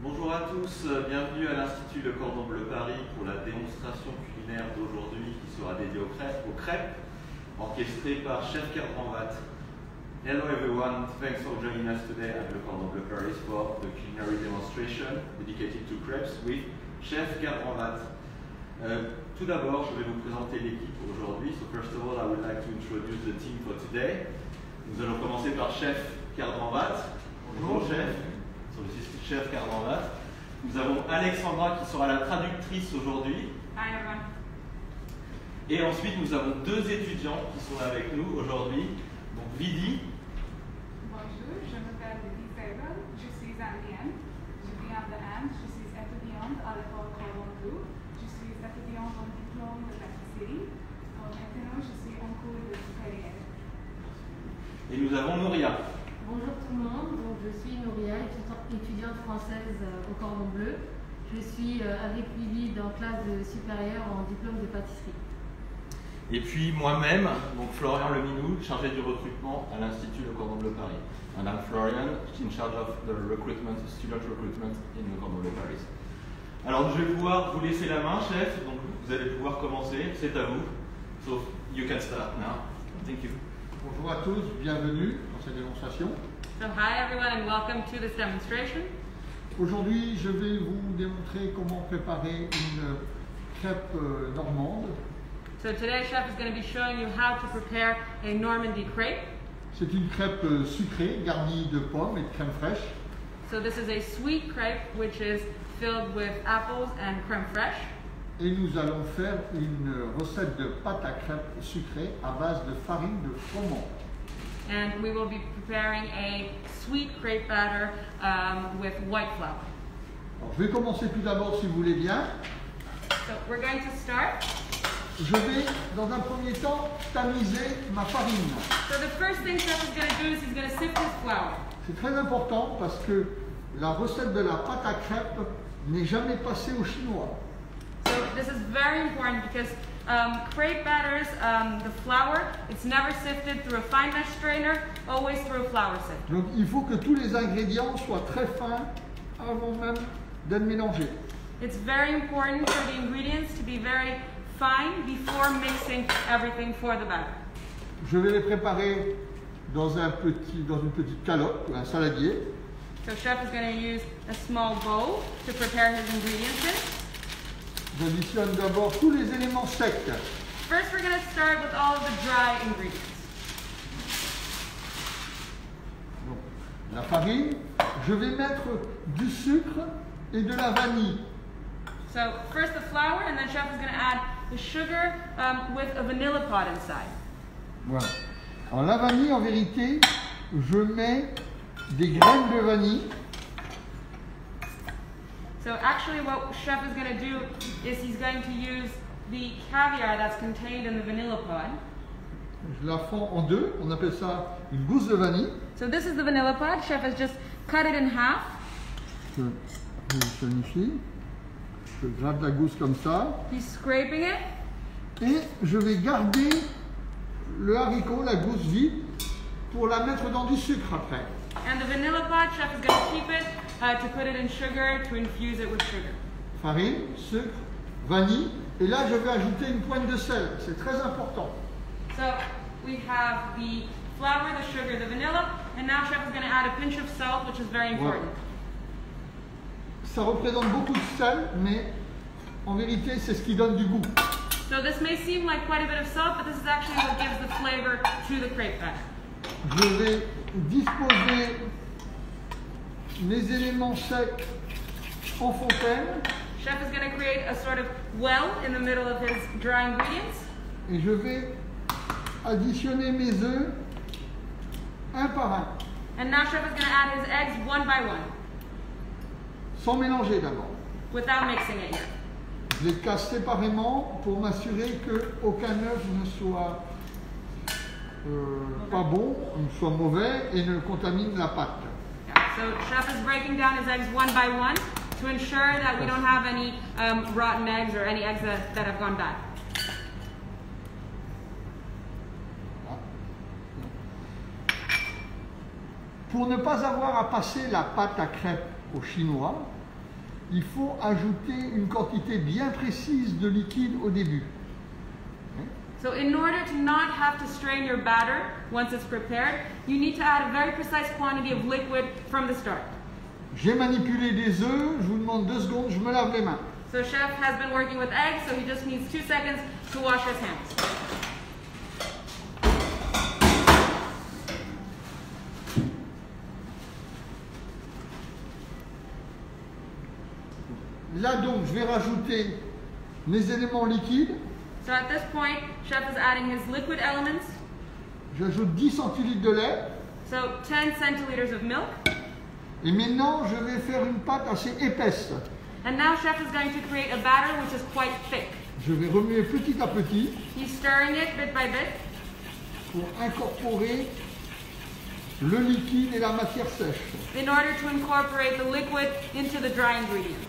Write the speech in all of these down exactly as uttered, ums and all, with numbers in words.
Bonjour à tous, bienvenue à l'Institut Le Cordon Bleu Paris pour la démonstration culinaire d'aujourd'hui qui sera dédiée aux crêpes, aux crêpes orchestrées par Chef Kerbrand-Watt. Hello everyone, thanks for joining us today at Le Cordon Bleu Paris for the culinary demonstration dedicated to crepes with Chef Kerbrand-Watt. Uh, tout d'abord, je vais vous présenter l'équipe aujourd'hui. So first of all, I would like to introduce the team for today. Nous allons commencer par Chef Kerbrand-Watt. Bonjour Chef. So this is Chef Kerbrand-Watt. Nous avons Alexandra qui sera la traductrice aujourd'hui. Hi everyone. Et ensuite, nous avons deux étudiants qui sont avec nous aujourd'hui. Donc Vidi. Bonjour, je m'appelle Vidi Febel, je suis indienne. Je viens de Inde, je suis étudiante à l'école Cordon Bleu. Je suis étudiante en diplôme de pâtisserie. Maintenant, je suis en cours de supérieur. Et nous avons Nouria. Bonjour tout le monde, donc je suis Nouria, étudiante française au Cordon Bleu. Je suis avec Lily en classe de supérieure en diplôme de pâtisserie. Et puis moi-même, donc Florian Leminou, chargé du recrutement à l'Institut Le Cordon Bleu Paris. And I'm Florian, in charge of the recruitment, student recruitment in Le Cordon Bleu Paris. Alors je vais pouvoir vous laisser la main, chef, donc vous allez pouvoir commencer, c'est à vous. So you can start now. Thank you. Bonjour à tous, bienvenue dans cette démonstration. So hi everyone and welcome to this demonstration. Aujourd'hui, je vais vous démontrer comment préparer une crêpe normande. So today Chef is going to be showing you how to prepare a Normandy crepe. C'est une crêpe sucrée garnie de pommes et de crème fraîche. So this is a sweet crepe which is filled with apples and crème fraîche. Et nous allons faire une recette de pâte à crêpes sucrée à base de farine de froment. And we will be preparing a sweet crepe batter um, with white flour. Alors, je vais commencer tout d'abord, si vous voulez bien. So we're going to start. Je vais, dans un premier temps, tamiser ma farine. So the first thing Chef is going to do is he's going to sift his flour. C'est très important parce que la recette de la pâte à crêpes n'est jamais passée aux Chinois. So this is very important because um, crepe batters, um, the flour, it's never sifted through a fine mesh strainer, always through a flour sifter. Donc il faut que tous les ingrédients soient très fins avant même d'être mélangés. It's very important for the ingredients to be very fine before mixing everything for the batter. Je vais les préparer dans, un petit, dans une petite calotte, un saladier. So Chef is going to use a small bowl to prepare his ingredients in. J'additionne d'abord tous les éléments secs. First we're going to start with all of the dry ingredients. Donc, la farine, je vais mettre du sucre et de la vanille. So first the flour, and then Chef is going to add the sugar um, with a vanilla pod inside. Voilà. Alors la vanille, en vérité, je mets des graines de vanille. So actually what Chef is going to do is he's going to use the caviar that's contained in the vanilla pod. Je la fends en deux, on appelle ça une gousse de vanille. So this is the vanilla pod. Chef has just cut it in half. Je positionne ici. Je gratte la gousse comme ça. He's scraping it. Et je vais garder le haricot, la gousse vide, pour la mettre dans du sucre après. And the vanilla pod, Chef is going to keep it uh, to put it in sugar, to infuse it with sugar. Farine, sucre, vanille. Et là, je vais ajouter une pointe de sel. C'est très important. So we have the flour, the sugar, the vanilla, and now Chef is going to add a pinch of salt, which is very important. Voilà. Ça représente beaucoup de sel, mais en vérité, c'est ce qui donne du goût. So this may seem like quite a bit of salt, but this is actually what gives the flavor to the crepe batter. Je vais disposer mes éléments secs en fontaine. Chef is going to create a sort of well in the middle of his dry ingredients. Et je vais additionner mes œufs un par un. And now Chef is going to add his eggs one by one, Sans mélanger d'abord. without mixing it yet. Je les casse séparément pour m'assurer qu'aucun œuf ne soit euh, pas bon, ne soit mauvais et ne contamine la pâte. Yeah. So Chef is breaking down his eggs one by one to ensure that we don't have any um, rotten eggs or any eggs that, that have gone bad. Pour ne pas avoir à passer la pâte à crêpes aux Chinois, il faut ajouter une quantité bien précise de liquide au début. So in order to not have to strain your batter once it's prepared, you need to add a very precise quantity of liquid from the start. J'ai manipulé des œufs, je vous demande deux secondes, je me lave les mains. So chef has been working with eggs, so he just needs two seconds to wash his hands. Là donc, je vais rajouter mes éléments liquides. So at this point, chef is adding his liquid elements. J'ajoute dix centilitres de lait. So ten centiliters of milk. Et maintenant, je vais faire une pâte assez épaisse. And now chef is going to create a batter which is quite thick. Je vais remuer petit à petit He's stirring it bit by bit pour incorporer le liquide et la matière sèche. in order to incorporate the liquid into the dry ingredients.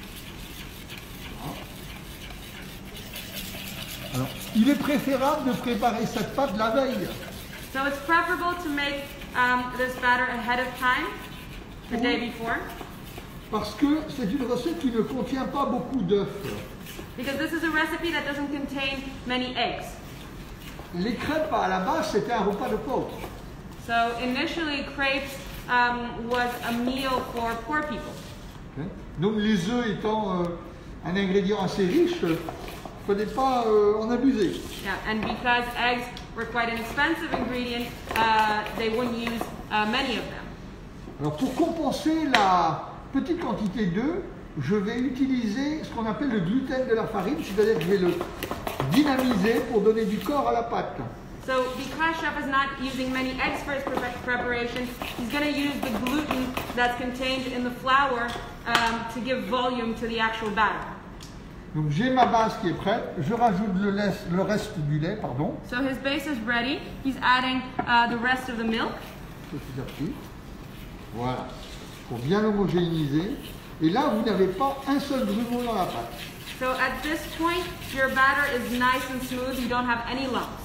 Alors, il est préférable de préparer cette pâte la veille. So it's preferable to make um, this batter ahead of time, the day before, Parce que c'est une recette qui ne contient pas beaucoup d'œufs. because this is a recipe that doesn't contain many eggs. Les crêpes à la base, c'était un repas de pauvres. So initially, crepes um, was a meal for poor people. Hein? Donc les œufs étant euh, un ingrédient assez riche, il ne fallait pas euh, en abuser. Yeah, and because eggs were quite an expensive ingredient, uh, they wouldn't use uh, many of them. Alors pour compenser la petite quantité d'œufs, je vais utiliser ce qu'on appelle le gluten de la farine, c'est-à-dire que je vais le dynamiser pour donner du corps à la pâte. So because chef is not using many eggs for his pre preparation, he's going to use the gluten that's contained in the flour um, to give volume to the actual batter. Donc j'ai ma base qui est prête, je rajoute le, lait, le reste du lait, pardon, So his base is ready. He's adding uh, the rest of the milk. petit à petit. Voilà, pour bien l'homogénéiser. Et là, vous n'avez pas un seul grumeau dans la pâte. So at this point, your batter is nice and smooth. You don't have any lumps.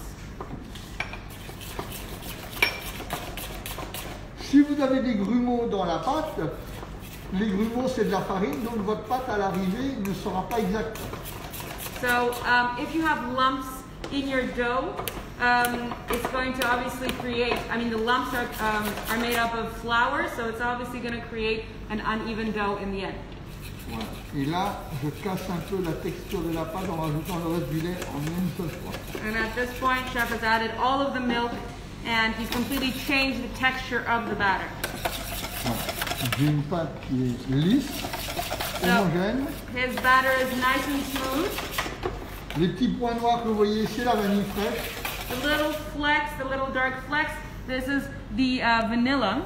Si vous avez des grumeaux dans la pâte, les grumeaux c'est de la farine, donc votre pâte à l'arrivée ne sera pas exacte. So um, if you have lumps in your dough, um, it's going to obviously create, I mean the lumps are, um, are made up of flour, so it's obviously going to create an uneven dough in the end. Voilà. Et là, je casse un peu la texture de la pâte en rajoutant le reste du lait en une seule fois. And at this point, chef has added all of the milk and he's completely changed the texture of the batter. Voilà. J'ai une pâte qui est lisse, homogène. His batter is nice and smooth. Les petits points noirs que vous voyez, c'est la vanille fraîche. The little flecks, the little dark flecks, this is the uh, vanilla.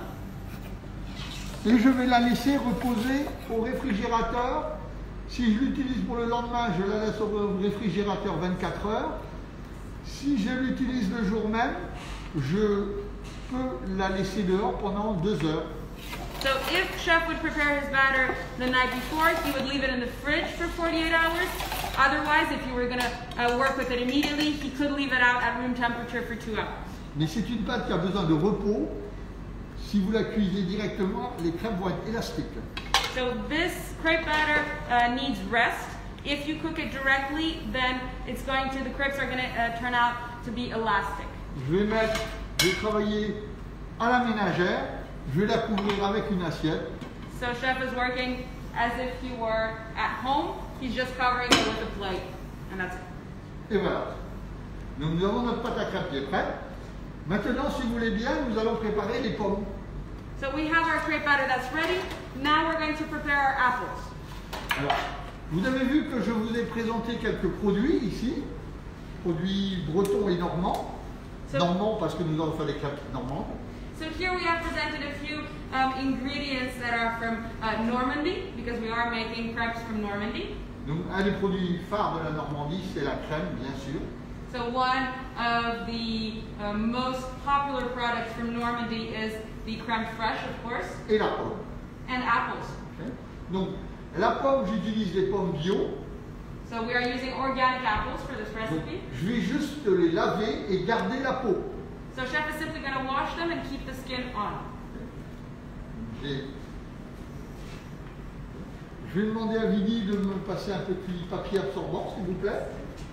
Et je vais la laisser reposer au réfrigérateur. Si je l'utilise pour le lendemain, je la laisse au réfrigérateur vingt-quatre heures. Si je l'utilise le jour même, je peux la laisser dehors pendant deux heures. So if chef would prepare his batter the night before, he would leave it in the fridge for forty-eight hours. Otherwise, if you were going to uh, work with it immediately, he could leave it out at room temperature for two hours. Mais c'est une pâte qui a besoin de repos. Si vous la cuisez directement, les crêpes vont être élastiques. So this crepe batter uh, needs rest. If you cook it directly, then it's going to, the crepes are going to uh, turn out to be elastic. Je vais mettre, je vais travailler à la ménagère. Je vais la couvrir avec une assiette. So chef is working as if he were at home. He's just covering it with a plate, and that's it. Et voilà. Donc nous avons notre pâte à crêpes qui est prête. Maintenant, si vous voulez bien, nous allons préparer les pommes. So we have our crepe batter that's ready. Now we're going to prepare our apples. Alors, vous avez vu que je vous ai présenté quelques produits ici, produits bretons et normands. So- Normands parce que nous allons faire des crêpes normandes. So here we have presented a few um, ingredients that are from uh, Normandy, because we are making crepes from Normandy. Donc, un des produits phares de la Normandie, c'est la crème, bien sûr. So one of the uh, most popular products from Normandy is the creme fraiche, of course, Et la pomme. and apples. Ok. Donc, la pomme, j'utilise des pommes bio. So we are using organic apples for this Donc, recipe. je vais juste les laver et garder la peau. So chef is simply going to wash them and keep the skin on. J'ai- Je vais demander à Vidi de me passer un petit papier absorbant, s'il vous plaît.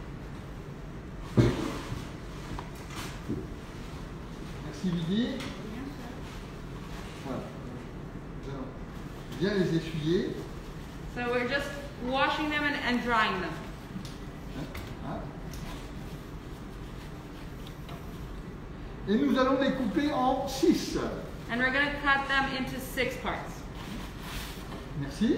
Merci Vidi. Voilà. Nous allons bien les essuyer. So we're just washing them and, and drying them. Hein? Et nous allons les couper en six. And we're going to cut them into six parts. Merci.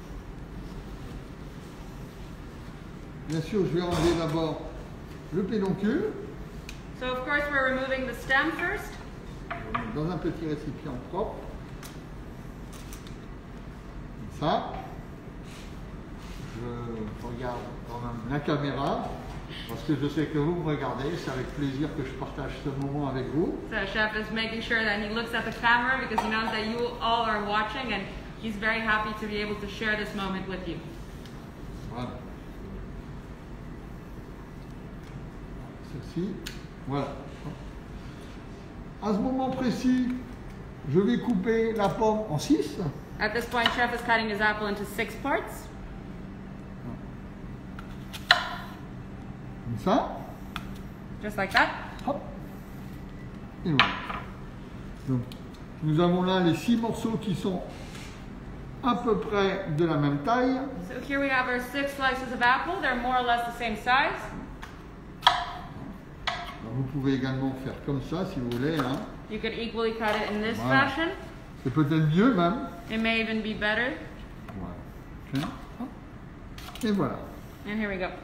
Bien sûr, je vais enlever d'abord le pédoncule. So of course we're removing the stem first. Dans un petit récipient propre. Comme ça. Je regarde quand même la caméra. Parce que je sais que vous me regardez. C'est avec plaisir que je partage ce moment avec vous. So chef is making sure that he looks at the camera because he knows that you all are watching and he's very happy to be able to share this moment with you. Voilà. Ceci. Voilà. À ce moment précis, je vais couper la pomme en six. At this point, chef is cutting his apple into six parts. Comme ça. Just like that. Hop. Et voilà. Donc, nous avons là les six morceaux qui sont à peu près de la même taille. So here we have our six slices of apple. They're more or less the same size. Alors, vous pouvez également faire comme ça si vous voulez. Hein. You could equally cut it in this Voilà. fashion. C'est peut-être mieux même. It may even be better. Voilà. Okay. Hop. Et voilà. And here we go.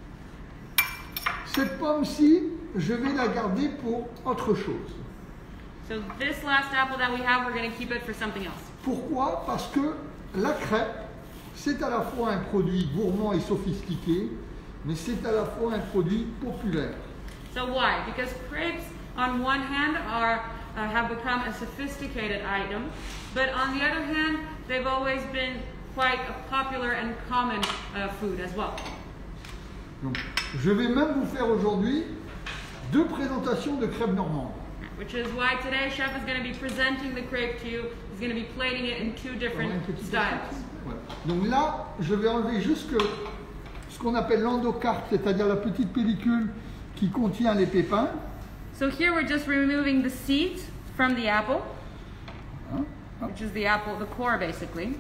Cette pomme-ci, je vais la garder pour autre chose. So this last apple that we have, we're going to keep it for something else. Pourquoi? Parce que la crêpe, c'est à la fois un produit gourmand et sophistiqué, mais c'est à la fois un produit populaire. So why? Because crepes, on one hand, are uh, have become a sophisticated item, but on the other hand, they've always been quite a popular and common uh, food as well. Donc, je vais même vous faire aujourd'hui deux présentations de crêpes normandes. Which is why today chef is going to be presenting the crepe to you. He's going to be plating it in two different styles. Voilà. Donc là, je vais enlever juste que ce qu'on appelle l'endocarpe, c'est-à-dire la petite pellicule qui contient les pépins. So here we're just removing the seeds from the apple, Hein? which is the apple, the core basically.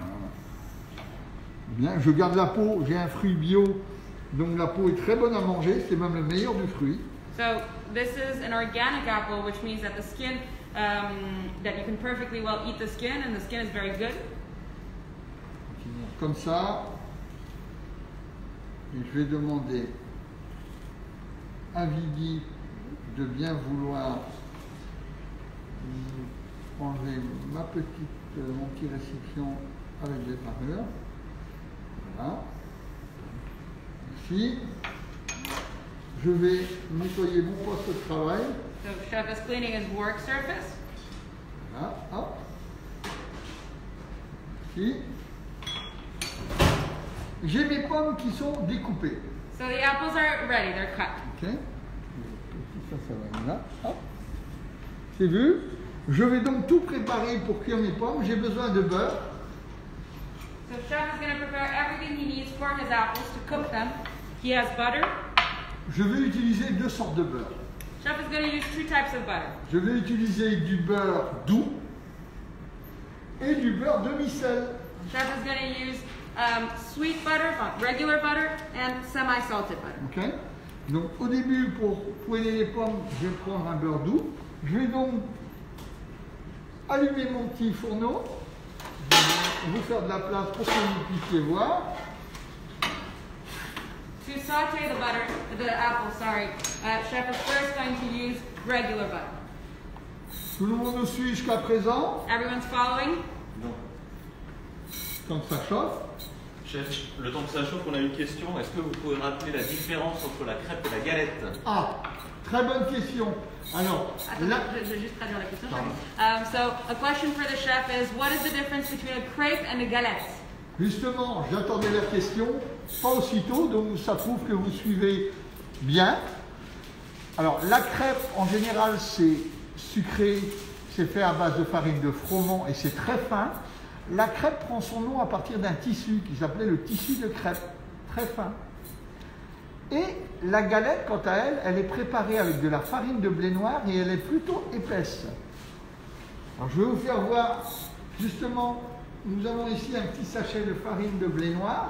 Bien, je garde la peau, j'ai un fruit bio, donc la peau est très bonne à manger, c'est même le meilleur du fruit. So this is an organic apple, which means that the skin, um, that you can perfectly well eat the skin, and the skin is very good. Comme ça, et je vais demander à Vidi de bien vouloir enlever ma petite, euh, mon petit récipient avec les parures. Voilà. Ici, je vais nettoyer mon poste de travail. So chef is cleaning his work surface. Voilà, hop. Ici. J'ai mes pommes qui sont découpées. So the apples are ready, they're cut. Ok. Ça, ça va là. Hop. C'est vu. Je vais donc tout préparer pour cuire mes pommes. J'ai besoin de beurre. So chef is going to prepare everything he needs for his apples to cook them. He has butter. Je vais utiliser deux sortes de beurre. Chef is going to use two types of butter. Je vais utiliser du beurre doux et du beurre demi-sel. Chef is going to use um, sweet butter, uh, regular butter, and semi-salted butter. Ok. Donc au début, pour poêler les pommes, je vais prendre un beurre doux. Je vais donc allumer mon petit fourneau. Je vais vous faire de la place pour que vous puissiez voir. To saute the butter, the apple, sorry, uh, chef is first going to use regular butter. Tout le monde nous suit jusqu'à présent. Everyone's following? Non. Tant que ça chauffe. Chef, le temps que ça chauffe, on a une question. Est-ce que vous pouvez rappeler la différence entre la crêpe et la galette? Ah, très bonne question. Alors, Attends, là, je, je vais juste traduire la question. Pardon. Um, so, a question for the chef is, what is the difference between a crepe and a galette? justement, j'attendais la question, pas aussitôt, donc ça prouve que vous suivez bien. Alors, la crêpe, en général, c'est sucré, c'est fait à base de farine de froment et c'est très fin, La crêpe prend son nom à partir d'un tissu qui s'appelait le tissu de crêpe, très fin. Et la galette, quant à elle, elle est préparée avec de la farine de blé noir et elle est plutôt épaisse. Alors je vais vous faire voir, justement, nous avons ici un petit sachet de farine de blé noir.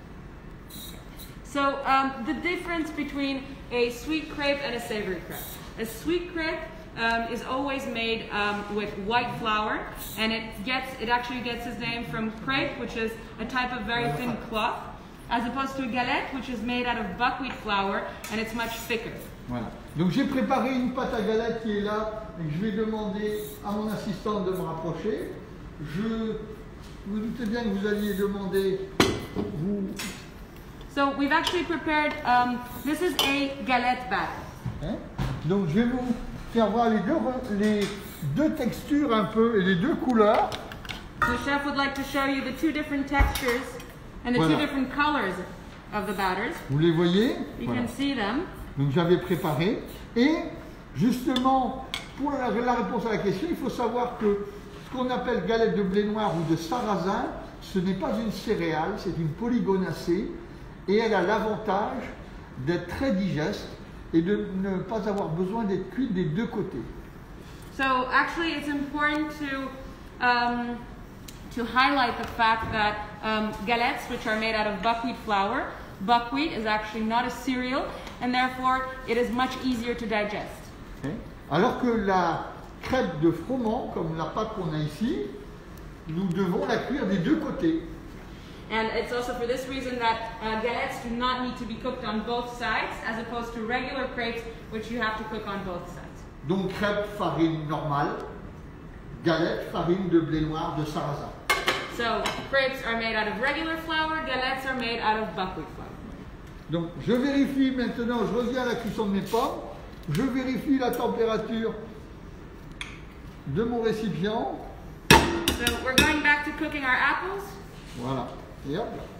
So um, the difference between a sweet crepe and a savory crepe. A sweet crepe um, is always made um, with white flour, and it gets it actually gets its name from crepe, which is a type of very thin cloth, as opposed to a galette, which is made out of buckwheat flour, and it's much thicker. Voilà. Donc j'ai préparé une pâte à galette qui est là, et je vais demander à mon assistante de me rapprocher. Je vous doutez bien que vous alliez demander, vous... So we've actually prepared, um, this is a galette batter. Hein? Donc je vais vous faire voir les deux, les deux textures un peu et les deux couleurs. So chef would like to show you the two different textures and the Voilà. two different colors of the batters. Vous les voyez? You Voilà. can see them. Donc j'avais préparé. Et justement, pour la, la réponse à la question, il faut savoir que ce qu'on appelle galette de blé noir ou de sarrasin, ce n'est pas une céréale, c'est une polygonacée. Et elle a l'avantage d'être très digeste et de ne pas avoir besoin d'être cuite des deux côtés. So actually it's important to um, to highlight the fact that um, galettes, which are made out of buckwheat flour, buckwheat is actually not a cereal, and therefore it is much easier to digest. Okay. Alors que la crêpe de froment, comme la pâte qu'on a ici, nous devons la cuire des deux côtés. And it's also for this reason that uh, galettes do not need to be cooked on both sides, as opposed to regular crepes, which you have to cook on both sides. Donc crêpe farine normale, galette farine de blé noir de sarrasin. So crepes are made out of regular flour, galettes are made out of buckwheat flour. Donc je vérifie maintenant, je reviens à la cuisson de mes pommes, je vérifie la température de mon récipient. So we're going back to cooking our apples. Voilà. Et hop là.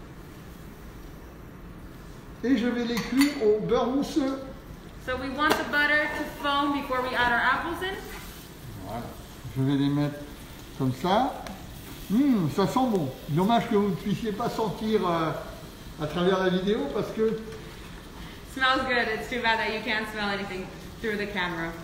Et je vais les cuire au beurre mousseux. So we want the butter to foam before we add our apples in. Voilà. Je vais les mettre comme ça. Mmh, ça sent bon. Dommage que vous ne puissiez pas sentir euh, à travers la vidéo parce que Smells good. It's too bad that you can't smell anything through the camera.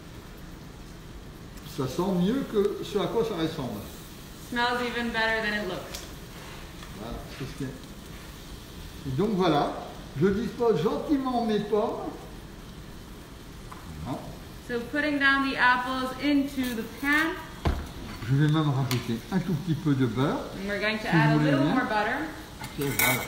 ça sent mieux que ce à quoi ça ressemble. Smells even better than it looks. Voilà, c'est ce qu'il y a. Et donc voilà, je dispose gentiment mes pommes. Voilà. So putting down the apples into the pan, Je vais même rajouter un tout petit peu de beurre. and we're going to Si add a vous voulez little bien. more butter. Et voilà.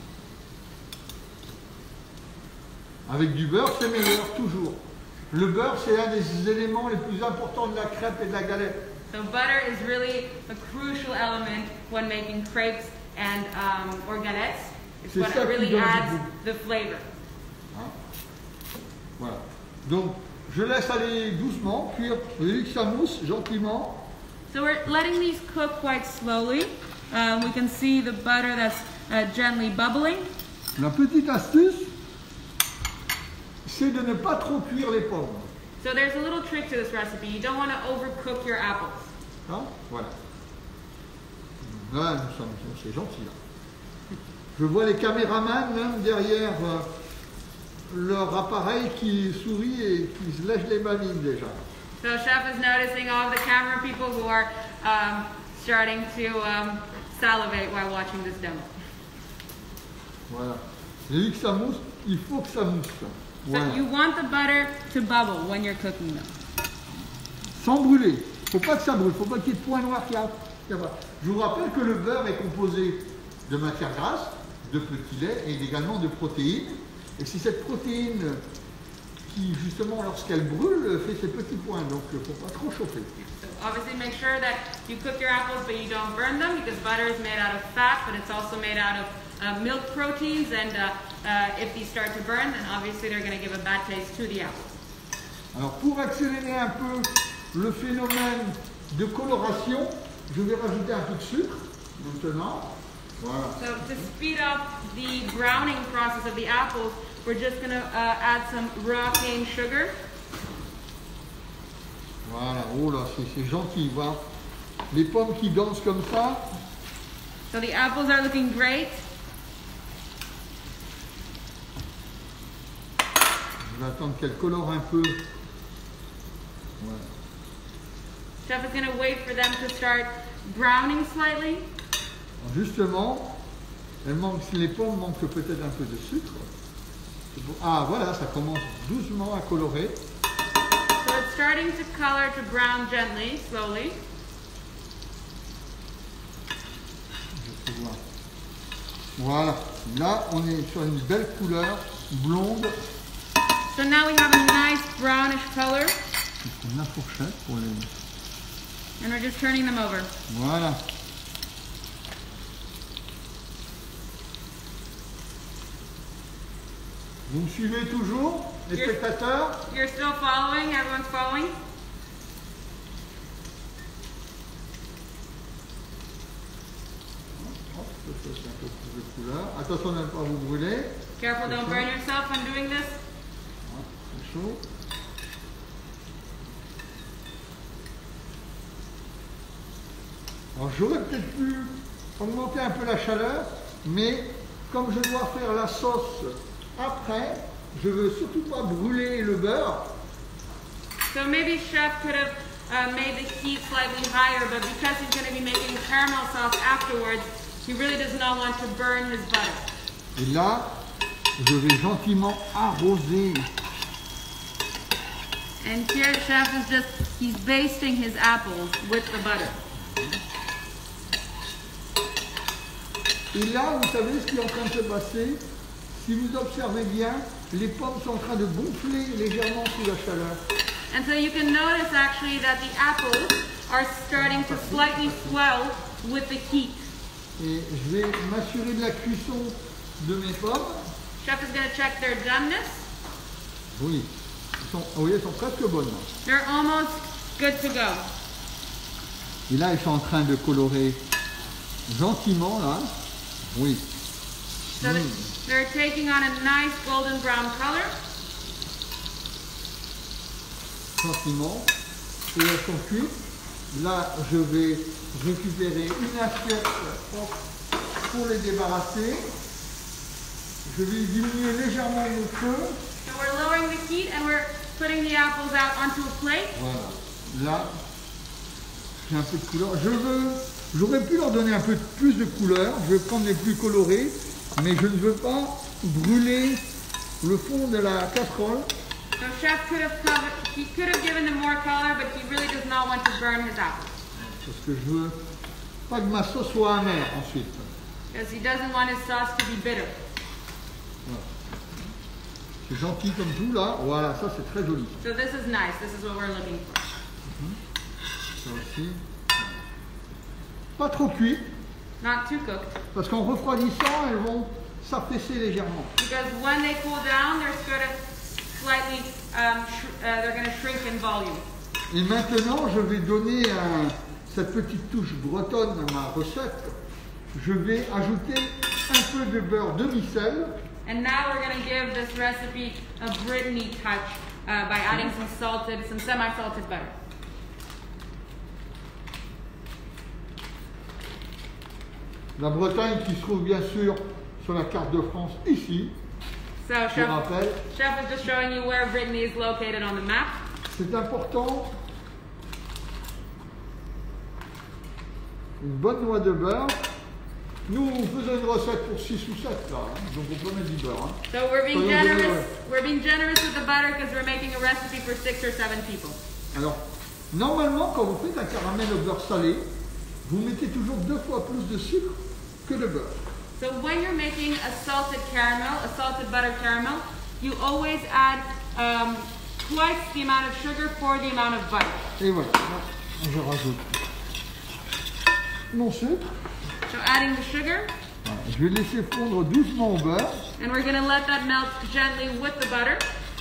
Avec du beurre, c'est meilleur, toujours. Le beurre, c'est un des éléments les plus importants de la crêpe et de la galette. So butter is really a crucial element when making crepes and um, or galettes. It's C'est what ça qui really donne du adds goût. the flavor. Hein? Voilà. Donc, je laisse aller doucement, cuire. Vous avez vu que ça mousse gentiment. So we're letting these cook quite slowly. Um, we can see the butter that's uh, gently bubbling. La petite astuce, c'est de ne pas trop cuire les pommes. So there's a little trick to this recipe. You don't want to overcook your apples. Hein? Voilà. Là, nous sommes, c'est gentil. Là. Je vois les caméramans même derrière euh, leur appareil qui sourit et qui se lèche les mamines déjà. So chef is noticing all of the camera people who are um, starting to um, salivate while watching this demo. Voilà. J'ai vu que ça mousse, il faut que ça mousse. So Voilà. you want the butter to bubble when you're cooking them. Sans brûler. Il ne faut pas que ça brûle, il ne faut pas qu'il y ait de points noirs qui a- qui a- Je vous rappelle que le beurre est composé de matière grasse, de petit lait et également de protéines. Et c'est cette protéine qui, justement, lorsqu'elle brûle, fait ces petits points. Donc, il ne faut pas trop chauffer. So obviously make sure that you cook your apples but you don't burn them, because butter is made out of fat, but it's also made out of uh, milk proteins, and uh, uh, if these start to burn, then obviously they're going to give a bad taste to the apples. Alors, pour accélérer un peu le phénomène de coloration, je vais rajouter un peu de sucre, maintenant. Voilà. So to speed up the browning process of the apples, we're just going to uh, add some raw cane sugar. Voilà. Oh là, c'est c'est gentil, voilà. Les pommes qui dansent comme ça. So the apples are looking great. Je vais attendre qu'elle colore un peu. Voilà. Chef is going to wait for them to start browning slightly. Alors justement, elle manque, les pommes manquent peut-être un peu de sucre. Ah voilà, ça commence doucement à colorer. So it's starting to color to brown gently, slowly. Je peux voir. Voilà, là on est sur une belle couleur blonde. So now we have a nice brownish color. Je prends la fourchette pour les... And we're just turning them over. Voilà. Vous me suivez toujours, les You're- spectateurs? You're still following? Everyone's following? Hop, je fais un peu plus de couleur. Attention de ne pas vous brûler. Careful, don't burn yourself when doing this. Ah, c'est chaud. Alors j'aurais peut-être pu augmenter un peu la chaleur, mais comme je dois faire la sauce après, je veux surtout pas brûler le beurre. So maybe chef could have uh, made the heat slightly higher, but because he's going to be making caramel sauce afterwards, he really does not want to burn his butter. Et là, je vais gentiment arroser. And here chef is just, he's basting his apples with the butter. Et là, vous savez ce qui est en train de se passer? Si vous observez bien, les pommes sont en train de gonfler légèrement sous la chaleur. And so you can notice actually that the apples are starting to slightly swell with the heat. Et je vais m'assurer de la cuisson de mes pommes. Chef is going to check their doneness. Oui, elles sont, oui, elles sont presque bonnes. They're almost good to go. Et là, elles sont en train de colorer gentiment, là. Oui. So that they're taking on a nice golden brown color. Gentiment. Et elles sont cuites. Là, je vais récupérer une assiette pour les débarrasser. Je vais diminuer légèrement le feu. So we're lowering the heat and we're putting the apples out onto a plate. Voilà. Là, j'ai un peu de couleur. Je veux, j'aurais pu leur donner un peu plus de couleur. Je vais prendre les plus colorés, mais je ne veux pas brûler le fond de la casserole. So chef could have covered, he could have given them more color, but he really does not want to burn his apples. Parce que je veux pas que ma sauce soit amère ensuite. Because he doesn't want his sauce to be bitter. Voilà. C'est gentil comme tout là. Voilà, ça c'est très joli. So this is nice. This is what we're looking for. Ça aussi. Pas trop cuit, Not too cooked. parce qu'en refroidissant, elles vont s'affaisser légèrement. Because when they cool down, they're sort of slightly, um, sh- uh, they're going to shrink in volume. Et maintenant, je vais donner un- cette petite touche bretonne à ma recette. Je vais ajouter un peu de beurre demi-sel. And now we're going to give this recipe a Brittany touch uh, by adding some salted, some semi-salted butter. La Bretagne qui se trouve bien sûr sur la carte de France ici, So je chef, rappelle. chef was just showing you where Brittany is located on the map. C'est important. Une bonne noix de beurre. Nous faisons une recette pour six ou sept là, hein, donc on peut mettre du beurre. Hein. So we're being Soyons generous. généreux. We're being generous with the butter because we're making a recipe for six or seven people. Alors, normalement, quand vous faites un caramel au beurre salé, vous mettez toujours deux fois plus de sucre que de beurre. So when you're making a salted caramel, a salted butter caramel, you always add um, twice the amount of sugar for the amount of butter. Et voilà, là, je rajoute mon sucre. So adding the sugar, Voilà, je vais laisser fondre doucement au beurre. and we're going to let that melt gently with the butter.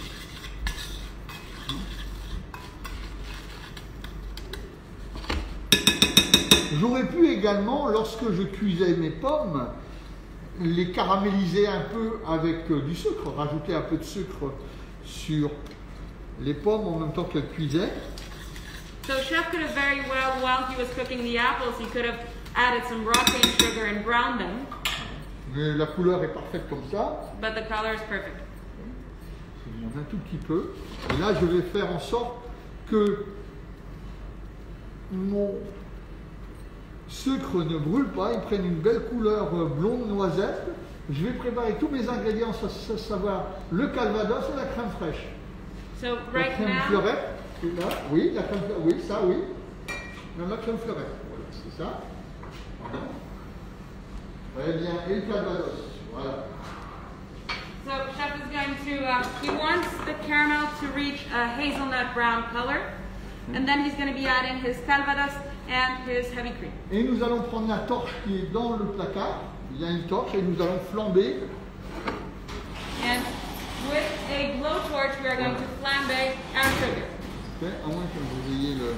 J'aurais pu également, lorsque je cuisais mes pommes, les caraméliser un peu avec euh, du sucre, rajouter un peu de sucre sur les pommes en même temps qu'elles cuisaient. So chef could have very well, while he was cooking the apples, he could have added some raw cane sugar and browned them. Mais la couleur est parfaite comme ça. But the color is perfect. Je monte un tout petit peu. Et là, je vais faire en sorte que mon sucre ne brûle pas, il prenne une belle couleur blonde noisette. Je vais préparer tous mes ingrédients, à savoir le calvados et la crème fraîche. So La right crème now, fleurette, c'est là, oui, la crème, oui, ça, oui. Même la crème fleurette, voilà, c'est ça. Pardon. Très bien, et le calvados, voilà. so chef is going to, uh, he wants the caramel to reach a hazelnut brown color. And then he's going to be adding his calvados and his heavy cream. Et nous allons prendre la torche qui est dans le placard. Il y a une torche et nous allons flamber. And with a blowtorch, we are going to flambe our sugar. Okay, à moins que vous ayez le...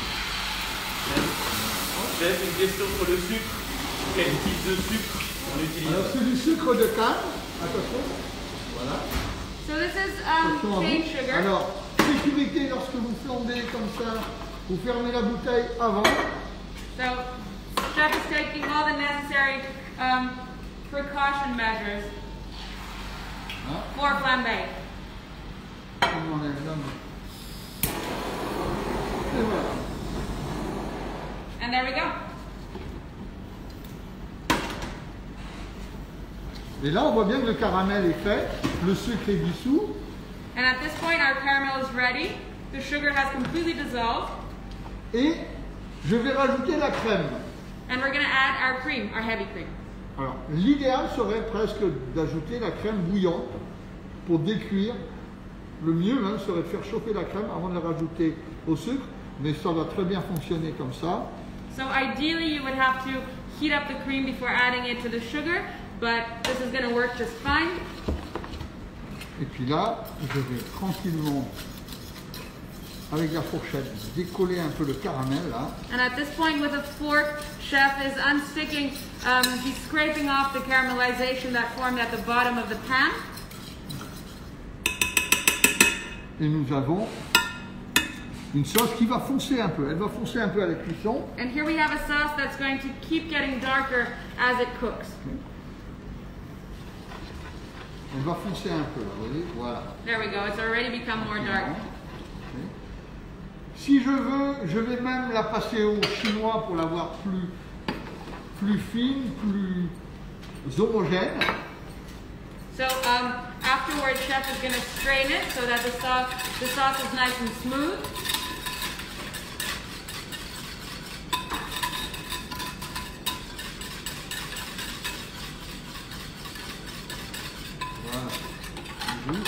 Chef, une question sur le sucre. Quel type de sucre on utilise? Alors c'est du sucre de canne. Attention. Voilà. So this is um, Attention à cane vous. sugar. Alors, sécurité, lorsque vous flambez comme ça, vous fermez la bouteille avant. So chef is taking all the necessary um, precaution measures Hein? for flambe. On enlève là. Et voilà. And there we go. Et là, on voit bien que le caramel est fait, le sucre est dissous. And at this point, our caramel is ready. The sugar has completely dissolved. Et je vais rajouter la crème. And we're going to add our cream, our heavy cream. Alors, l'idéal serait presque d'ajouter la crème bouillante pour décuire. Le mieux même serait de faire chauffer la crème avant de la rajouter au sucre, mais ça va très bien fonctionner comme ça. So ideally, you would have to heat up the cream before adding it to the sugar, but this is going to work just fine. Et puis là, je vais tranquillement, avec la fourchette, décoller un peu le caramel là. And at this point, with a fork, chef is unsticking, um, he's scraping off the caramelization that formed at the bottom of the pan. Et nous avons une sauce qui va foncer un peu. Elle va foncer un peu à la cuisson. And here we have a sauce that's going to keep getting darker as it cooks. Elle va foncer un peu, vous voyez, voilà. There we go, it's already become more dark. Si je veux, je vais même la passer au chinois pour l'avoir plus, plus fine, plus homogène. So um, afterwards, chef is going to strain it so that the sauce, the sauce is nice and smooth. Voilà. Mhm.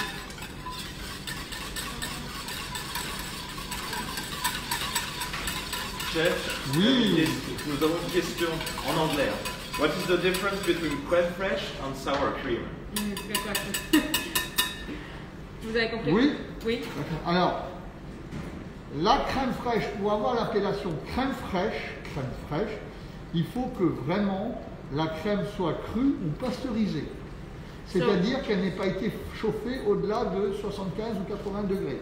Chef, Oui. nous avons une question en anglais. What is the difference between crème fraîche and sour cream? Mm, good question. Vous avez compris? Oui. Oui. Alors, la crème fraîche, pour avoir l'appellation crème fraîche, crème fraîche, il faut que vraiment la crème soit crue ou pasteurisée. C'est-à-dire qu'elle n'ait pas été chauffée au-delà de soixante-quinze ou quatre-vingts degrés.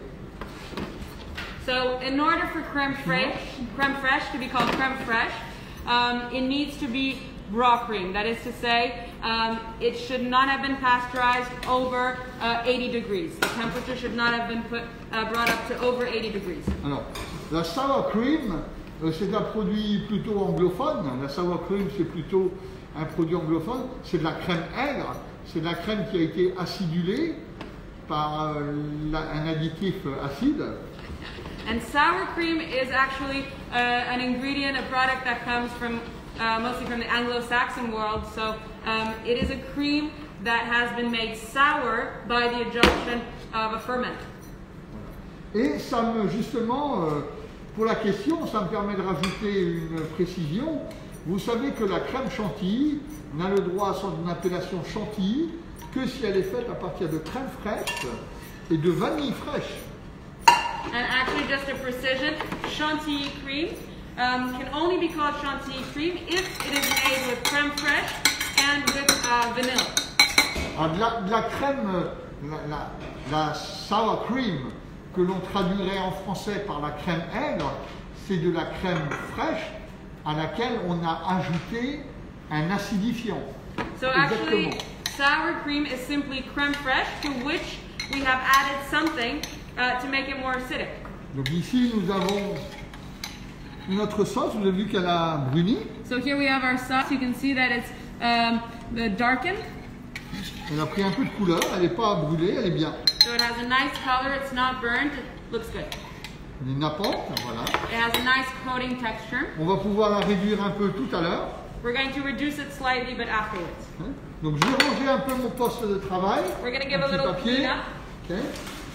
So in order for crème fraîche, crème fraîche to be called crème fraîche, um, it needs to be raw cream. That is to say, um, it should not have been pasteurized over uh, eighty degrees. The temperature should not have been put, uh, brought up to over eighty degrees. Alors, la sour cream, euh, c'est un produit plutôt anglophone. La sour cream, c'est plutôt un produit anglophone. C'est de la crème aigre. C'est de la crème qui a été acidulée par euh, la, un additif acide. And sour cream is actually uh, an ingredient, a product that comes from uh, mostly from the Anglo-Saxon world. So um, it is a cream that has been made sour by the adjunction of a ferment. Et ça me, justement, euh, pour la question, ça me permet de rajouter une précision. Vous savez que la crème chantilly n'a le droit à son appellation chantilly que si elle est faite à partir de crème fraîche et de vanille fraîche. And actually, just a precision, chantilly cream um, can only be called chantilly cream if it is made with crème fraîche and with uh, vanilla. Alors, de, la, de la crème, la, la, la sour cream, que l'on traduirait en français par la crème aigre, c'est de la crème fraîche à laquelle on a ajouté un acidifiant. So actually, sour cream is simply crème fraîche to which we have added something uh, to make it more acidic. Donc ici, nous avons notre sauce. Vous avez vu qu'elle a bruni. So here we have our sauce. You can see that it's um, darkened. Elle a pris un peu de couleur. Elle n'est pas brûlée. Elle est bien. So it has a nice color. It's not burnt. It looks good. Elle est nappante. Voilà. It has a nice coating texture. On va pouvoir la réduire un peu tout à l'heure. We're going to reduce it slightly, but afterwards. Hein? Donc je vais ranger un peu mon poste de travail. We're going to give un a petit little papier. cleanup. Okay.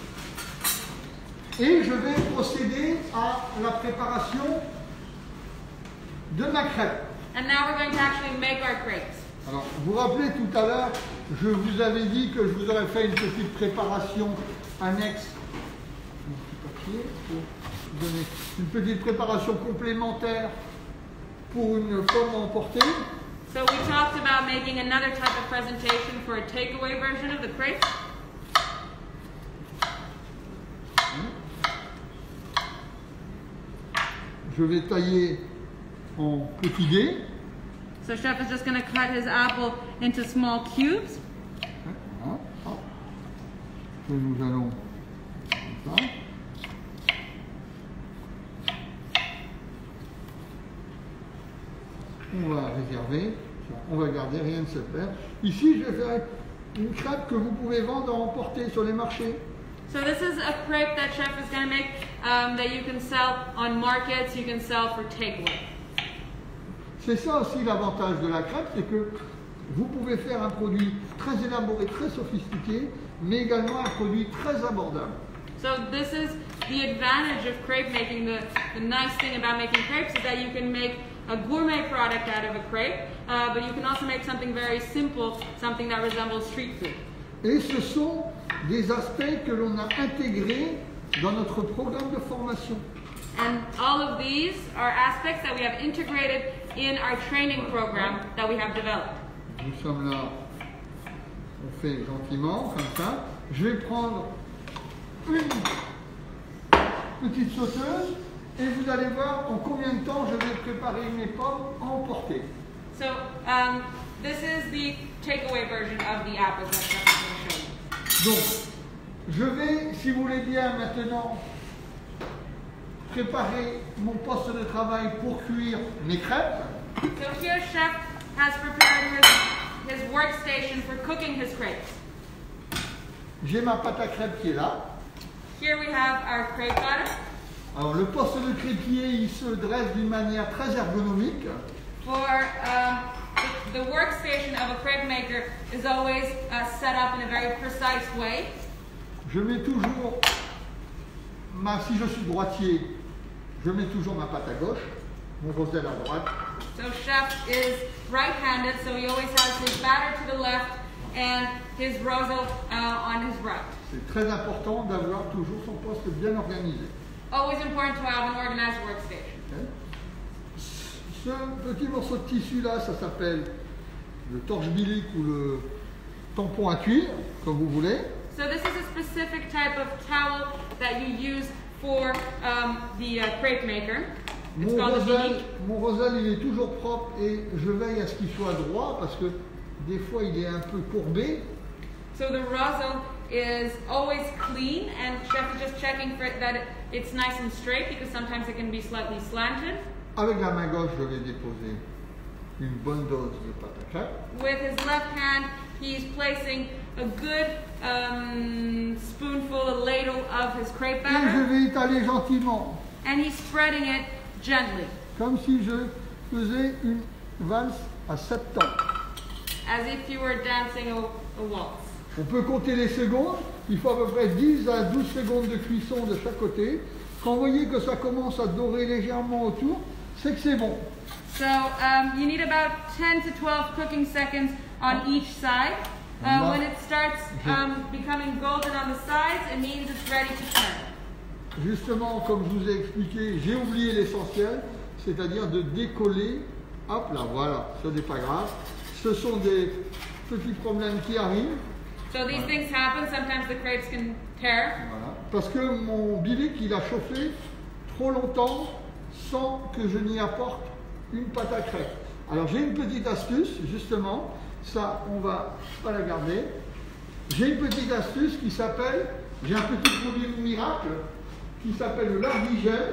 Et je vais procéder à la préparation de ma crêpe. And now we're going to actually make our crepes. Alors, vous vous rappelez tout à l'heure, je vous avais dit que je vous aurais fait une petite préparation annexe. Un petit papier pour vous donner une petite préparation complémentaire pour une pomme à emporter. So we talked about making another type of presentation for a takeaway version of the crepes. Je vais tailler en petits dés. So Chef is just going to cut his apple into small cubes. Voilà. Et nous allons comme ça. On va réserver, on va garder, rien ne se perd. Ici, je vais faire une crêpe que vous pouvez vendre à emporter sur les marchés. So this is a crepe that Chef is going to make um, that you can sell on markets, you can sell for takeaway. C'est ça aussi l'avantage de la crêpe, c'est que vous pouvez faire un produit très élaboré, très sophistiqué, mais également un produit très abordable. So this is the advantage of crepe making. The, the nice thing about making crepes is that you can make a gourmet product out of a crepe, uh, but you can also make something very simple, something that resembles street food. Et ce sont des aspects que l'on a intégrés dans notre programme de formation. And all of these are aspects that we have integrated in our training program that we have developed. Nous sommes là, on fait gentiment, comme ça. Je vais prendre une petite sauteuse et vous allez voir en combien de temps je vais préparer mes pommes à emporter. So um, this is the takeaway version of the apples that Chef is going to show you. Donc, je vais, si vous voulez bien, maintenant préparer mon poste de travail pour cuire mes crêpes. So here Chef has prepared his, his workstation for cooking his crepes. J'ai ma pâte à crêpes qui est là. Here we have our crepe batter. Alors, le poste de crépier, il se dresse d'une manière très ergonomique. For um, the, the workstation of a crepe maker is always uh, set up in a very precise way. Je mets toujours ma, si je suis droitier, je mets toujours ma pâte à gauche, mon roselle à droite. So Chef is right-handed, so he always has his batter to the left and his roselle uh, on his right. C'est très important d'avoir toujours son poste bien organisé. Always important to have an organized workstation. Okay. Ce petit morceau de tissu là, ça s'appelle le torche bilique ou le tampon à cuire, comme vous voulez. So this is a specific type of towel that you use for um, the uh, crepe maker. It's Mon called a roselle, bilique. mon roselle, il est toujours propre et je veille à ce qu'il soit droit parce que des fois il est un peu courbé. So the roselle is always clean, and Chef is just checking for it that it, it's nice and straight because sometimes it can be slightly slanted. Avec la main gauche, je vais déposer une bonne dose de pâte à crêpes. With his left hand, he's placing a good um, spoonful, a ladle of his crepe Et je batter, vais étaler gentiment, and he's spreading it gently, comme si je faisais une valse à sept temps. as if you were dancing a, a waltz. On peut compter les secondes, il faut à peu près dix à douze secondes de cuisson de chaque côté. Quand vous voyez que ça commence à dorer légèrement autour, c'est que c'est bon. So um, you need about ten to twelve cooking seconds on each side. Uh, when it starts um, becoming golden on the sides, it means it's ready to turn. Justement, comme je vous ai expliqué, j'ai oublié l'essentiel, c'est-à-dire de décoller. Hop là, voilà, ce n'est pas grave. Ce sont des petits problèmes qui arrivent. So these things happen. Sometimes the crepes can tear. Voilà. Parce que mon bilic, il a chauffé trop longtemps sans que je n'y apporte une pâte à crêpes. Alors j'ai une petite astuce, justement, ça on va pas la garder. J'ai une petite astuce qui s'appelle, j'ai un petit produit miracle qui s'appelle le lardigel,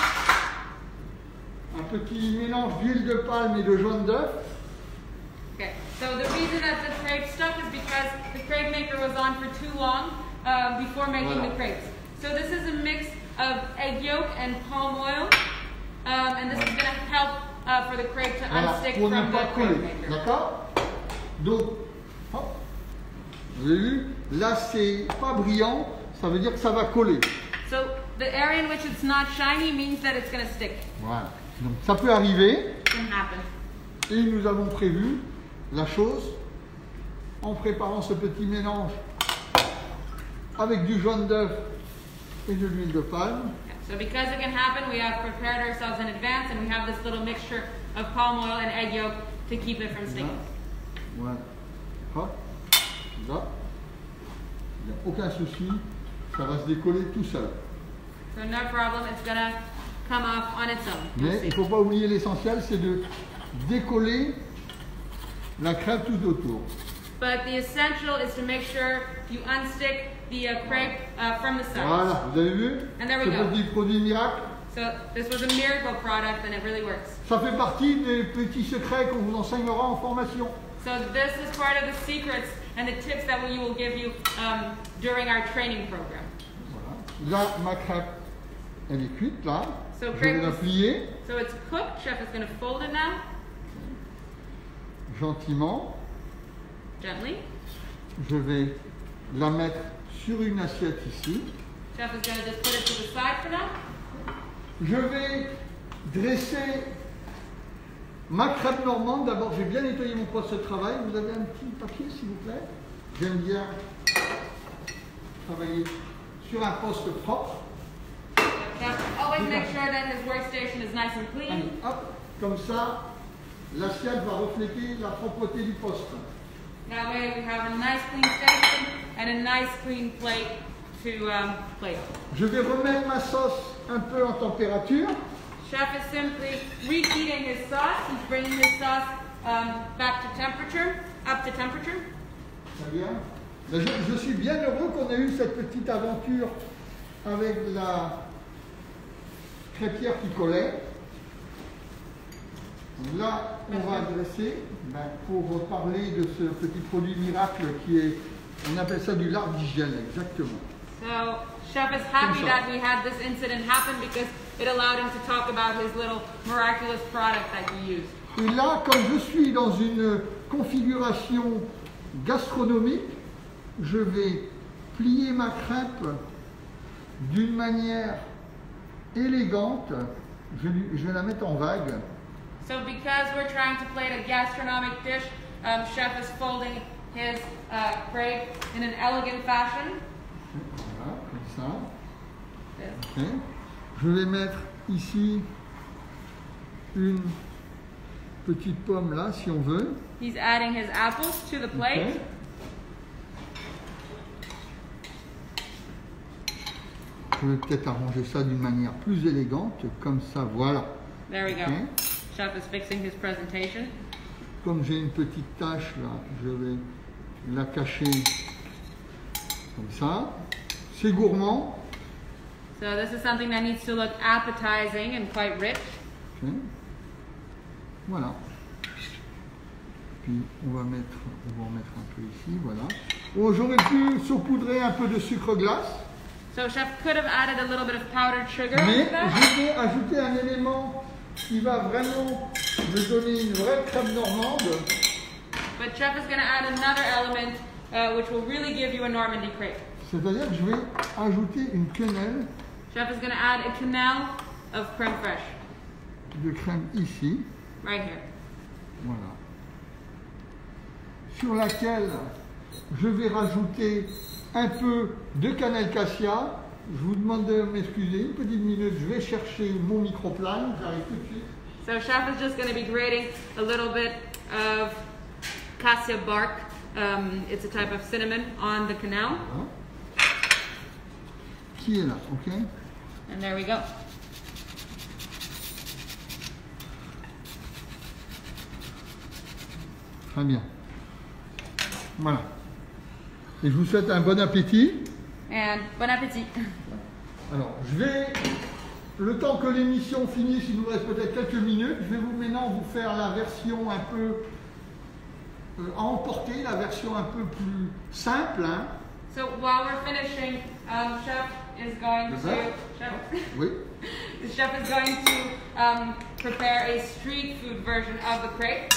un petit mélange d'huile de palme et de jaune d'œuf. Okay, so the reason that the crepe stuck is because the crepe maker was on for too long uh, before making Voilà. the crepes. So this is a mix of egg yolk and palm oil, um, and this is going to help uh, for the crepe to Voilà, unstick pour ne from the pas crepe coller. maker. D'accord? Donc, hop, vous avez vu, là c'est pas brillant, ça veut dire que ça va coller. So the area in which it's not shiny means that it's going to stick. Voilà. Donc ça peut arriver, It can happen. et nous avons prévu la chose en préparant ce petit mélange avec du jaune d'œuf et de l'huile de palme. Yeah, so because it can happen, we have prepared ourselves in advance, and we have this little mixture of palm oil and egg yolk to keep it from sticking. Voilà. Hop. Là. Il n'y a aucun souci, ça va se décoller tout seul. So no problem, it's going to come off on its own. You'll Mais see. il ne faut pas oublier l'essentiel, c'est de décoller la crêpe tout autour. But the essential is to make sure you unstick the uh, crepe uh, from the sides. Voilà, vous avez vu? And there we Ce go. petit produit miracle, So this was a miracle product, and it really works. ça fait partie des petits secrets qu'on vous enseignera en formation. So this is part of the secrets and the tips that we will give you um, during our training program. Voilà. Là, ma crêpe, elle est cuite, là. So Je vais la crêpe- plier So it's cooked. Chef is going to fold it now, gentiment. gently. Je vais la mettre sur une assiette ici. Chef is going to just put it to the side for now. Je vais dresser ma crêpe normande. D'abord, j'ai bien nettoyé mon poste de travail. Vous avez un petit papier, s'il vous plaît? J'aime bien travailler sur un poste propre. Chef always make sure that his workstation is nice and Allez, clean. hop, comme ça, l'assiette va refléter la propreté du poste. That way we have a nice clean station and a nice clean plate to um, plate. Je vais remettre ma sauce un peu en température. Chef is simply reheating his sauce. He's bringing his sauce um, back to temperature, up to temperature. Très bien. Mais Je, je suis bien heureux qu'on ait eu cette petite aventure avec la crêpière qui collait. Là, on va dresser ben, pour parler de ce petit produit miracle qui est, on appelle ça du lardigel, exactement. So Chef is happy Comme ça. that we had this incident happen because it allowed him to talk about his little miraculous product that he used. Et là, comme je suis dans une configuration gastronomique, je vais plier ma crêpe d'une manière élégante. Je, lui- je vais la mettre en vague. So because we're trying to plate a gastronomic dish, um, Chef is folding his uh, crepe in an elegant fashion. Voilà, comme ça. This. Ok. Je vais mettre ici une petite pomme là, si on veut. He's adding his apples to the plate. Ok. Je vais peut-être arranger ça d'une manière plus élégante, comme ça, voilà. There we go. Ok. Chef is fixing his presentation. Comme j'ai une petite tache là, je vais la cacher comme ça. C'est gourmand. So this is something that needs to look appetizing and quite rich. Ok. Voilà. Puis on va mettre, on va en mettre un peu ici, voilà. Oh, j'aurais pu saupoudrer un peu de sucre glace, So Chef could have added a little bit of powdered sugar mais into that. je vais ajouter un élément qui va vraiment me donner une vraie crêpe normande. But Chef is going to add another element uh, which will really give you a Normandy crepe. C'est-à-dire que je vais ajouter une quenelle Chef is going to add a quenelle of creme fraiche de crème ici, right here. voilà, sur laquelle je vais rajouter un peu de cannelle cassia. Je vous demande de m'excuser une petite minute, je vais chercher mon microplane, j'arrive tout de suite. So Chef is just going to be grating a little bit of cassia bark. Um, it's a type of cinnamon on the quenelle. Voilà. Qui est là, ok? And there we go. Très bien. Voilà. Et je vous souhaite un bon appétit. And bon appétit. Alors, je vais, le temps que l'émission finisse, il nous reste peut-être quelques minutes, je vais vous maintenant vous faire la version un peu euh, à emporter, la version un peu plus simple. Hein. So while we're finishing, um, Chef is going Is to that? Chef, Oui. the chef is going to um, prepare a street food version of the crepe.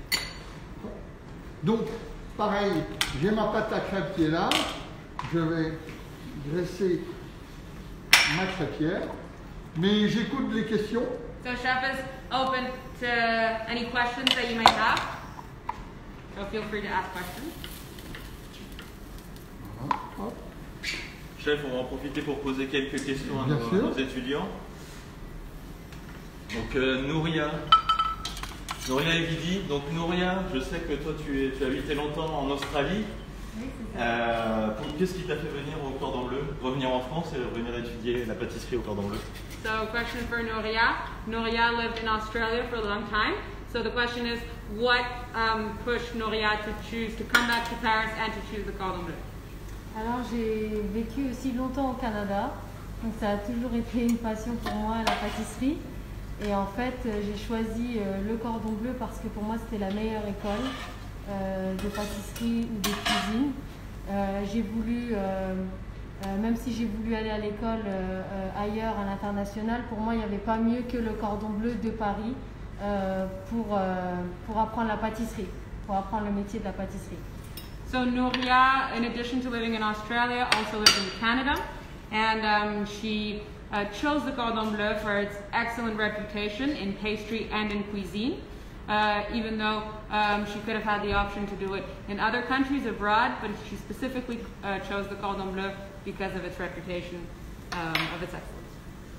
Donc, pareil, j'ai ma pâte à crêpes qui est là. Je vais dresser ma crêpière. Mais j'écoute les questions. So chef is open to any questions that you might have. So feel free to ask questions. Voilà. Hop. Chef, on va en profiter pour poser quelques questions à Bien nos, sûr. nos étudiants. Donc euh, Nouria, Nouria et Vidi. Donc Nouria, je sais que toi tu, es, tu as habité longtemps en Australie. Oui, c'est ça. Euh, pour- Qu'est-ce qui t'a fait venir au Cordon Bleu, revenir en France et venir étudier la pâtisserie au Cordon Bleu? So question for Nouria. Nouria lived in Australia for a long time. So the question is, what um, pushed Nouria to choose to come back to Paris and to choose the Cordon Bleu? Alors j'ai vécu aussi longtemps au Canada, donc ça a toujours été une passion pour moi, la pâtisserie. Et en fait, euh, j'ai choisi euh, le Cordon Bleu parce que pour moi c'était la meilleure école euh, de pâtisserie ou de cuisine. Euh, j'ai voulu, euh, euh, même si j'ai voulu aller à l'école euh, euh, ailleurs, à l'international, pour moi il n'y avait pas mieux que le Cordon Bleu de Paris euh, pour, euh, pour apprendre la pâtisserie, pour apprendre le métier de la pâtisserie. So Nouria, in addition to living in Australia, also lived in Canada, and um, she uh, chose the Cordon Bleu for its excellent reputation in pastry and in cuisine, uh, even though um, she could have had the option to do it in other countries abroad, but she specifically uh, chose the Cordon Bleu because of its reputation, um, of its excellence.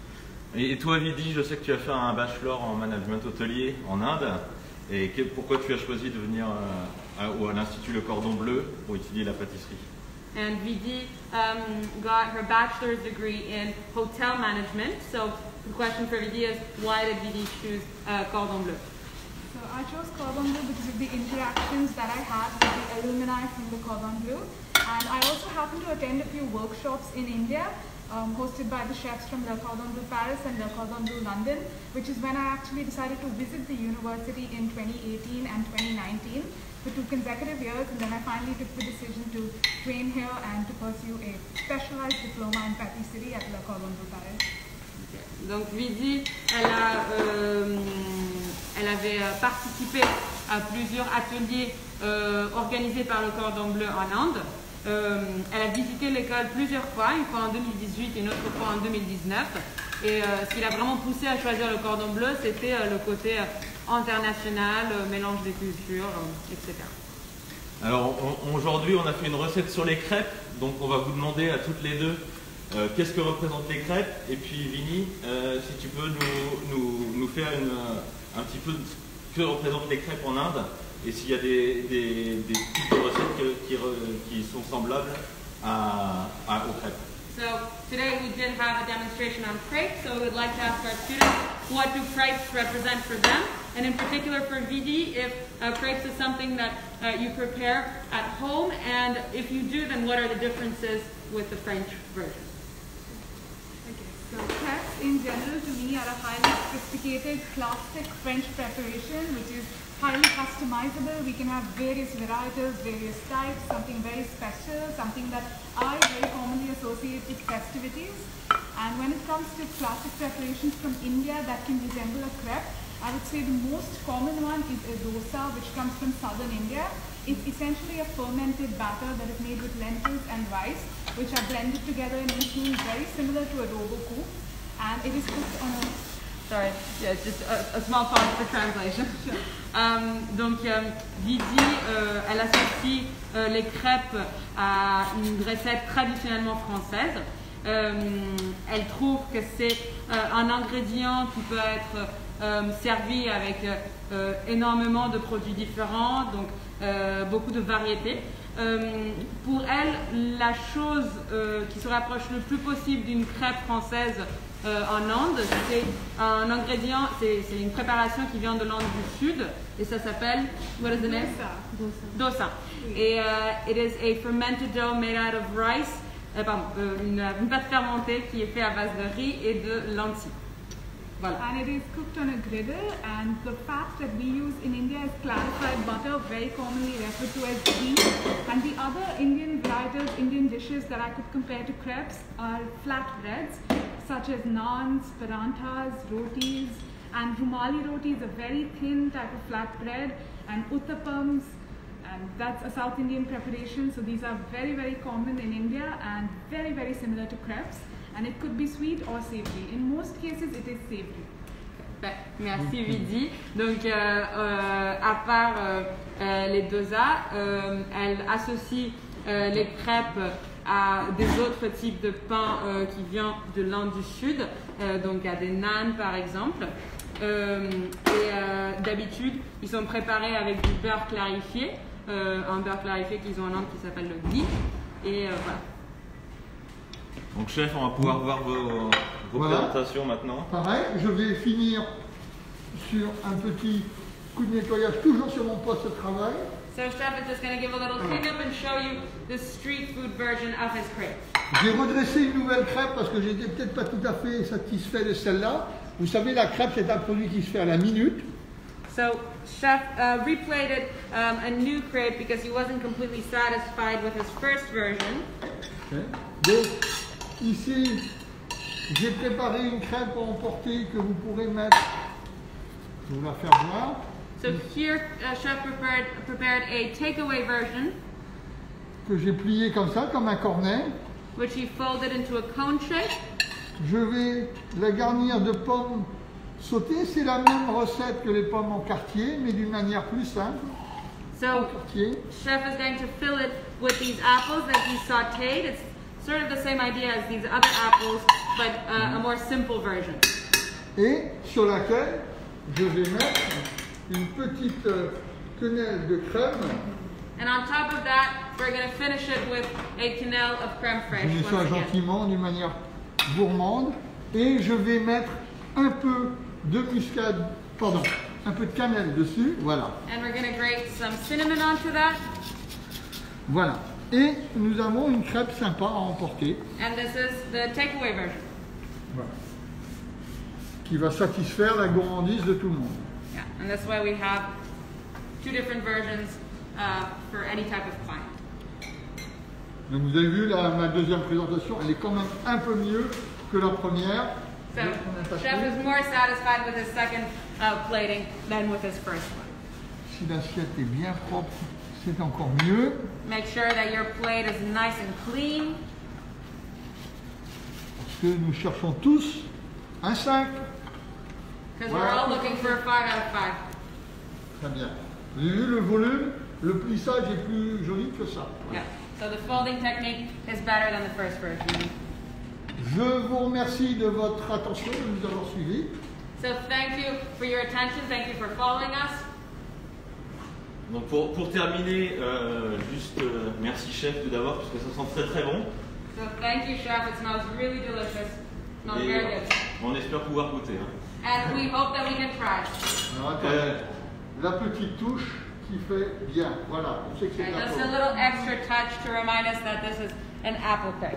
Et toi Vidi, je sais que tu as fait un bachelor en management hôtelier en Inde. Et que- pourquoi tu as choisi de venir euh, à, ou à l'Institut Le Cordon Bleu pour étudier la pâtisserie? And Vidi um, got her bachelor's degree in hotel management. So the question for Vidi is, why did Vidi choose uh, Cordon Bleu? So I chose Cordon Bleu because of the interactions that I had with the alumni from the Cordon Bleu. And I also happened to attend a few workshops in India, um, hosted by the chefs from Le Cordon Bleu Paris and Le Cordon Bleu London, which is when I actually decided to visit the university in twenty eighteen and twenty nineteen for two consecutive years. And then I finally took the decision to train here and to pursue a specialized diploma in patisserie at Le Cordon Bleu Paris. Donc Vidi, elle, a, euh, elle avait euh, participé à plusieurs ateliers euh, organisés par le Cordon Bleu en Inde. Euh, elle a visité l'école plusieurs fois, une fois en deux mille dix-huit et une autre fois en deux mille dix-neuf. Et euh, ce qui l'a vraiment poussé à choisir le Cordon Bleu, c'était euh, le côté euh, international, euh, mélange des cultures, euh, et cetera. Alors on- aujourd'hui on a fait une recette sur les crêpes, donc on va vous demander à toutes les deux euh, qu'est-ce que représentent les crêpes, et puis Vini, euh, si tu peux nous, nous, nous faire une, euh, un petit peu de ce que représentent les crêpes en Inde, et s'il y a des, des, des types de recettes que- qui, re- qui sont semblables à, à- aux crêpes. So today we did have a demonstration on crepes, so we would like to ask our students, what do crepes represent for them? And in particular for Vidi, if uh, crepes is something that uh, you prepare at home, and if you do, then what are the differences with the French version? Okay, so crepes in general to me are a highly sophisticated classic French preparation which is highly customizable. We can have various varieties, various types, something very special, something that I very commonly associate with festivities. And when it comes to classic preparations from India that can resemble a crepe, I would say the most common one is a dosa, which comes from southern India. It's essentially a fermented batter that is made with lentils and rice, which are blended together in a machine very similar to adobo coupe. And it is cooked on a... Sorry, yeah, just a, a small pause for translation. Um, donc euh, Vidi, euh, elle associe euh, les crêpes à une recette traditionnellement française. Euh, elle trouve que c'est euh, un ingrédient qui peut être euh, servis avec euh, énormément de produits différents, donc euh, beaucoup de variétés. Euh, pour elle, la chose euh, qui se rapproche le plus possible d'une crêpe française euh, en Inde, c'est un ingrédient, c'est une préparation qui vient de l'Inde du Sud et ça s'appelle, what is the name? Dosa. Dosa. Et uh, it is a fermented dough made out of rice, euh, pardon, euh, une, une pâte fermentée qui est faite à base de riz et de lentilles. Voilà. And it is cooked on a griddle, and the fat that we use in India is clarified butter, very commonly referred to as ghee. And the other Indian varietals, Indian dishes that I could compare to crepes are flatbreads, such as naans, paranthas, rotis, and rumali roti is a very thin type of flatbread, and uttapams, and that's a South Indian preparation. So these are very, very common in India and very, very similar to crepes. And it could be sweet or savory. In most cases, it is savory. Ben, merci Vidi. Donc, euh, euh, à part euh, euh, les dosas, euh, elle associe euh, les crêpes à des autres types de pain euh, qui viennent de l'Inde du Sud, euh, donc à des naans par exemple. Euh, et euh, d'habitude, ils sont préparés avec du beurre clarifié, euh, un beurre clarifié qu'ils ont en Inde qui s'appelle le ghee. Et euh, voilà. Donc chef, on va pouvoir voir vos, vos Voilà. présentations maintenant. Pareil, je vais finir sur un petit coup de nettoyage, toujours sur mon poste de travail. So Chef is just going to give a little cleanup and show you the street food version of his crepe. J'ai redressé une nouvelle crêpe parce que j'étais peut-être pas tout à fait satisfait de celle-là. Vous savez, la crêpe, c'est un produit qui se fait à la minute. So Chef uh, replated um, a new crepe because he wasn't completely satisfied with his first version. Okay. Donc, ici, j'ai préparé une crêpe à emporter que vous pourrez mettre. Je vais vous la faire voir. So here uh, Chef prepared, prepared a takeaway version, Que j'ai plié comme ça, comme un cornet. which he folded into a cone shape. Je vais la garnir de pommes sautées. C'est la même recette que les pommes en quartier, mais d'une manière plus simple. En So quartier. Chef is going to fill it with these apples that he sauteed. It's sort of the same idea as these other apples, but uh, a more simple version. Et sur laquelle je vais mettre une petite euh, quenelle de crème. And on top of that, we're going to finish it with a quenelle of creme Je fraiche. mets ça once again. gentiment, d'une manière gourmande. Et je vais mettre un peu de muscade, pardon, un peu de cannelle dessus. Voilà. And we're going to grate some cinnamon onto that. Voilà. Et nous avons une crêpe sympa à emporter. And this is the takeaway version. Voilà. Qui va satisfaire la gourmandise de tout le monde. Yeah, and that's why we have two different versions uh, for any type of client. Donc vous avez vu, la, ma deuxième présentation, elle est quand même un peu mieux que la première. So Donc, on a passé. Chef is more satisfied with his second uh, plating than with his first one. Si l'assiette est bien propre, c'est encore mieux. Make sure that your plate is nice and clean. Parce que nous cherchons tous un cinq. Because we're all looking for a five out of five. Très bien. Vous avez vu le volume, le plissage est plus joli que ça. Yeah. So the folding technique is better than the first version. Je vous remercie de votre attention, de nous avoir suivis. So thank you for your attention. Thank you for following us. Donc pour, pour terminer, euh, juste euh, merci chef tout d'abord parce que ça sent très très bon. So thank you, Chef. It smells really delicious. Smells Et very euh, good. on espère pouvoir goûter. Hein. And we hope that we can try. Alors, attendez. Euh, La petite touche qui fait bien. Voilà, on sait que c'est de And la just a pomme. little extra touch to remind us that this is an apple crepe.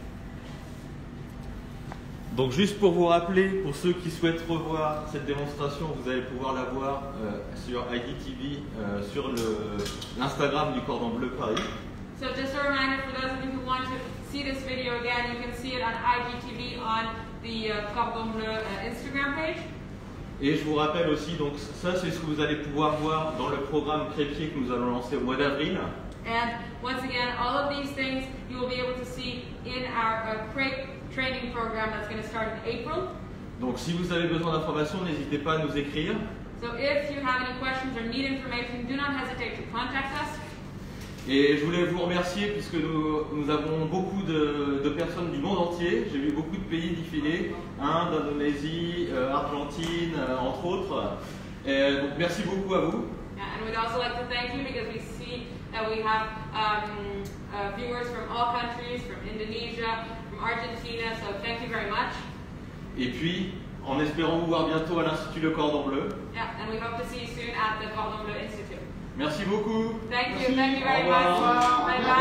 Donc juste pour vous rappeler, pour ceux qui souhaitent revoir cette démonstration, vous allez pouvoir la voir euh, sur I D T V, euh, sur l'Instagram du Cordon Bleu Paris. So just a reminder for those of you who want to see this video again, you can see it on I G T V on the uh, Cordon Bleu uh, Instagram page. Et je vous rappelle aussi, donc ça c'est ce que vous allez pouvoir voir dans le programme Crépier que nous allons lancer au mois d'avril. And once again, all of these things you will be able to see in our uh, crepe training program that's going to start in April. Donc si vous avez besoin d'informations, n'hésitez pas à nous écrire. So if you have any questions or need information, do not hesitate to contact us. Et je voulais vous remercier puisque nous, nous avons beaucoup de, de personnes du monde entier. J'ai vu beaucoup de pays défiler, Inde, Indonésie, euh, Argentine, euh, entre autres. Et donc merci beaucoup à vous. Yeah, and we'd also like to thank you because we see that we have um, uh, viewers from all countries, from Indonesia, from Argentina, so thank you very much. Et puis, en espérant vous voir bientôt à l'Institut Le Cordon Bleu. Yeah, and we hope to see you soon at the Cordon Bleu Institute. Merci beaucoup. Thank Merci. you, thank you very Au revoir. much. Bye bye.